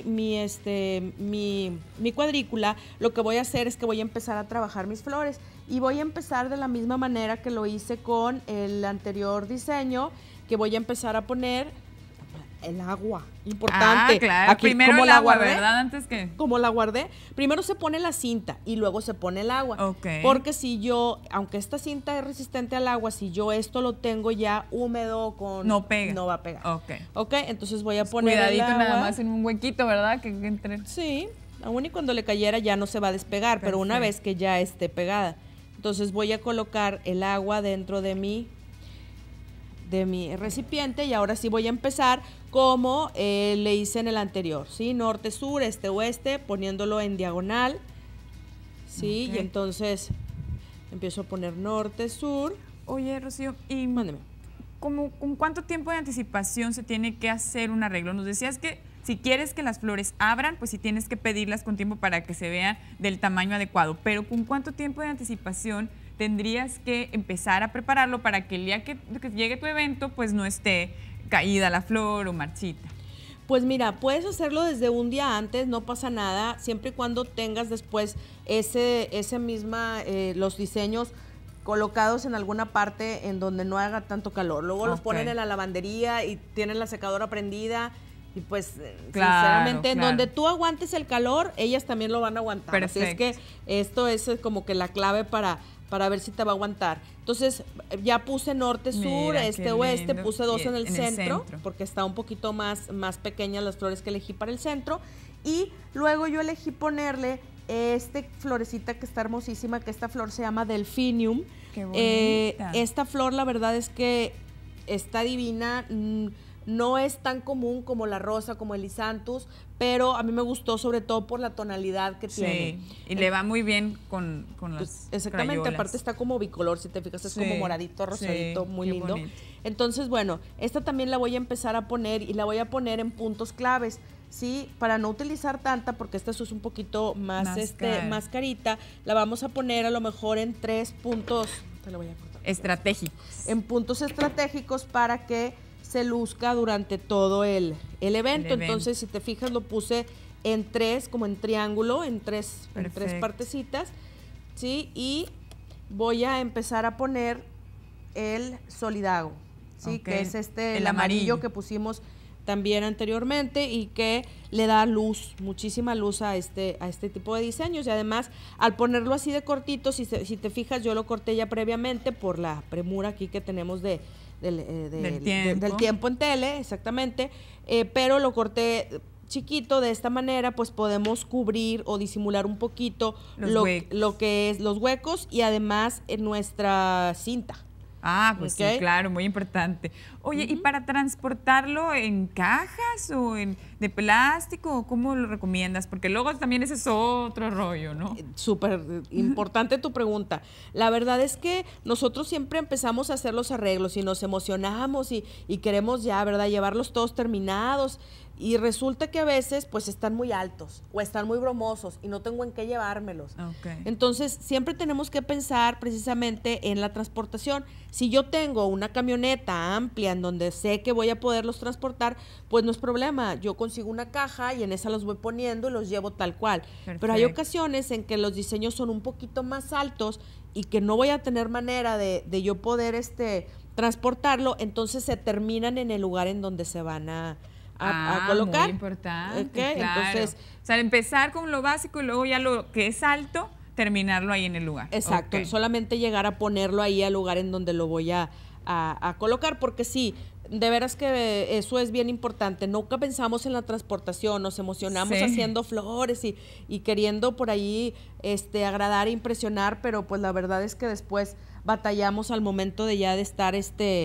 D: cuadrícula, lo que voy a hacer es que voy a empezar a trabajar mis flores, y voy a empezar de la misma manera que lo hice con el anterior diseño, que voy a empezar a poner el agua, importante.
B: Ah, claro.
D: Aquí,
B: primero
D: como
B: el
D: la
B: agua,
D: guardé,
B: ¿verdad? Antes que...
D: Como la guardé, primero se pone la cinta y luego se pone el agua.
B: Ok.
D: Porque si yo, aunque esta cinta es resistente al agua, si yo esto lo tengo ya húmedo con...
B: No pega.
D: No va a pegar.
B: Ok.
D: Ok, entonces voy a poner el
B: Cuidadito
D: agua.
B: nada más en un huequito, ¿verdad? Que entre...
D: Sí, aún y cuando le cayera ya no se va a despegar, pero una vez que ya esté pegada. Entonces voy a colocar el agua dentro de mi recipiente y ahora sí voy a empezar como le hice en el anterior, ¿sí? Norte, sur, este, oeste, poniéndolo en diagonal, ¿sí?
B: Ok.
D: Y entonces empiezo a poner norte, sur.
B: Oye, Rocío, y
D: Mándeme.
B: ¿con cuánto tiempo de anticipación se tiene que hacer un arreglo? Nos decías que si quieres que las flores abran, pues sí tienes que pedirlas con tiempo para que se vean del tamaño adecuado. Pero ¿con cuánto tiempo de anticipación tendrías que empezar a prepararlo para que el día que llegue tu evento, pues no esté caída la flor o marchita?
D: Pues mira, puedes hacerlo desde un día antes, no pasa nada, siempre y cuando tengas después los diseños colocados en alguna parte en donde no haga tanto calor. Luego los ponen en la lavandería y tienen la secadora prendida y pues sinceramente en donde tú aguantes el calor, ellas también lo van a aguantar.
B: Perfecto.
D: Así es que esto es como que la clave para ver si te va a aguantar. Entonces ya puse norte, sur,
B: Mira,
D: este,
B: qué
D: oeste,
B: lindo.
D: puse dos
B: Y
D: en el centro porque está un poquito más pequeñas las flores que elegí para el centro. Y luego yo elegí ponerle florecita que está hermosísima, que esta flor se llama Delphinium.
B: Qué bonita.
D: Esta flor la verdad es que está divina. No es tan común como la rosa, como el Isanthus, pero a mí me gustó sobre todo por la tonalidad que tiene.
B: Y le va muy bien con las
D: exactamente,
B: crayolas.
D: aparte está como bicolor, si te fijas, es como moradito, rosadito, muy lindo.
B: Bonito.
D: Entonces, bueno, esta también la voy a empezar a poner y la voy a poner en puntos claves, ¿sí? Para no utilizar tanta, porque esta es un poquito más carita, la vamos a poner a lo mejor en 3 puntos, te la voy a cortar.
B: Estratégicos.
D: En puntos estratégicos para que se luzca durante todo el evento. Entonces, si te fijas, lo puse en 3, como en triángulo, en tres partecitas, ¿sí? Y voy a empezar a poner el solidago, ¿sí? Que es el amarillo que pusimos también anteriormente y que le da luz, muchísima luz a este tipo de diseños. Y además, al ponerlo así de cortito, si te fijas, yo lo corté ya previamente por la premura aquí que tenemos del tiempo en tele, exactamente, pero lo corté chiquito. De esta manera pues podemos cubrir o disimular un poquito lo que es los huecos y además en nuestra cinta.
B: Ah, pues sí, claro, muy importante. Oye, ¿y para transportarlo en cajas o de plástico? ¿Cómo lo recomiendas? Porque luego también ese es otro rollo, ¿no?
D: Súper importante tu pregunta. La verdad es que nosotros siempre empezamos a hacer los arreglos y nos emocionamos y queremos ya, ¿verdad?, llevarlos todos terminados. Y resulta que a veces pues están muy altos o están muy bromosos y no tengo en qué llevármelos. Entonces siempre tenemos que pensar precisamente en la transportación. Si yo tengo una camioneta amplia en donde sé que voy a poderlos transportar, pues no es problema. Yo consigo una caja y en esa los voy poniendo y los llevo tal cual. Perfecto. Pero hay ocasiones en que los diseños son un poquito más altos y que no voy a tener manera de yo poder transportarlo, entonces se terminan en el lugar en donde se van a colocar.
B: Muy importante, claro.
D: Entonces,
B: o sea, empezar con lo básico y luego ya lo que es alto, terminarlo ahí en el lugar.
D: Exacto, solamente llegar a ponerlo ahí al lugar en donde lo voy a colocar, porque sí, de veras que eso es bien importante. Nunca pensamos en la transportación, nos emocionamos haciendo flores y queriendo por ahí agradar e impresionar, pero pues la verdad es que después batallamos al momento de ya de estar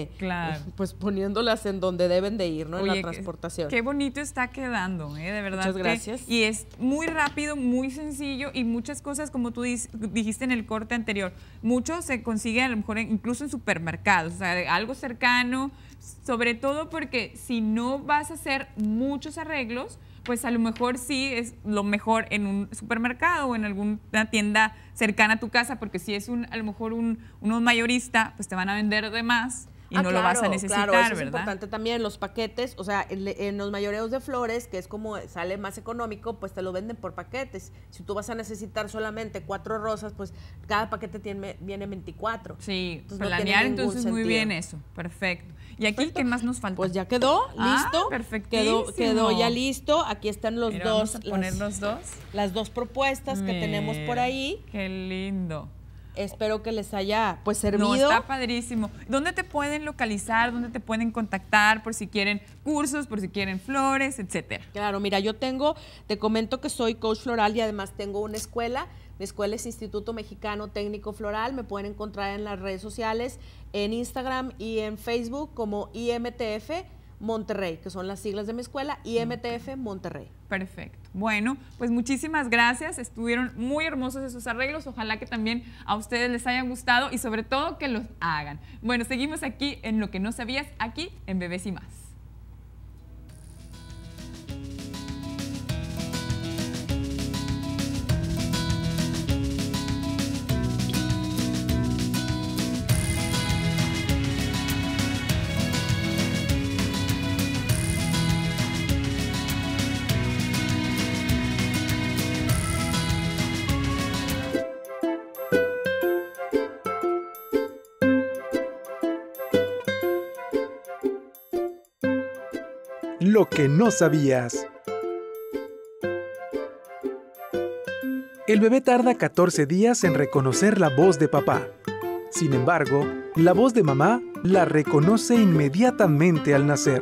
D: pues poniéndolas en donde deben de ir, ¿no? Oye, en la transportación.
B: Qué bonito está quedando, de verdad.
D: Muchas gracias.
B: Y es muy rápido, muy sencillo y muchas cosas, como tú dijiste en el corte anterior, mucho se consigue a lo mejor incluso en supermercados, o sea, algo cercano, sobre todo porque si no vas a hacer muchos arreglos, pues a lo mejor sí es lo mejor en un supermercado o en alguna tienda cercana a tu casa, porque si es a lo mejor uno mayorista, pues te van a vender de más. y no lo vas a necesitar,
D: claro, eso
B: ¿verdad?
D: Es importante también los paquetes, o sea, en los mayoreos de flores, que es como sale más económico, pues te lo venden por paquetes. Si tú vas a necesitar solamente 4 rosas, pues cada paquete viene 24.
B: Sí,
D: entonces,
B: planear
D: no
B: entonces muy
D: sentido.
B: bien eso, perfecto. ¿Y aquí qué más nos falta?
D: Pues ya quedó, listo.
B: Perfectísimo.
D: Quedó ya listo. Aquí están los
B: Mira,
D: dos.
B: Vamos a poner los dos.
D: Las dos propuestas que tenemos por ahí.
B: Qué lindo.
D: Espero que les haya pues servido.
B: No, está padrísimo. ¿Dónde te pueden localizar? ¿Dónde te pueden contactar por si quieren cursos, por si quieren flores, etcétera?
D: Claro, mira, te comento que soy coach floral y además tengo una escuela. Mi escuela es Instituto Mexicano Técnico Floral. Me pueden encontrar en las redes sociales, en Instagram y en Facebook como IMTF Monterrey, que son las siglas de mi escuela, IMTF Monterrey.
B: Perfecto. Bueno, pues muchísimas gracias. Estuvieron muy hermosos esos arreglos. Ojalá que también a ustedes les hayan gustado y sobre todo que los hagan. Bueno, seguimos aquí en Lo que no sabías, aquí en Bebés y Más.
C: Lo que no sabías. El bebé tarda 14 días en reconocer la voz de papá. Sin embargo, la voz de mamá la reconoce inmediatamente al nacer.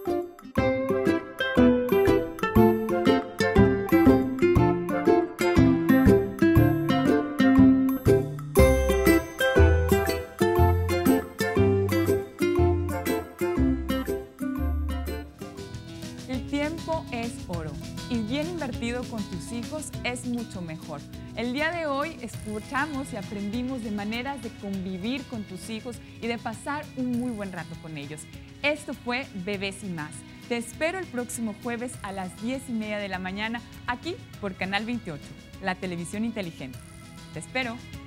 B: Con tus hijos es mucho mejor. El día de hoy escuchamos y aprendimos de maneras de convivir con tus hijos y de pasar un muy buen rato con ellos. Esto fue Bebés y Más. Te espero el próximo jueves a las 10:30 de la mañana aquí por Canal 28, la televisión inteligente. Te espero.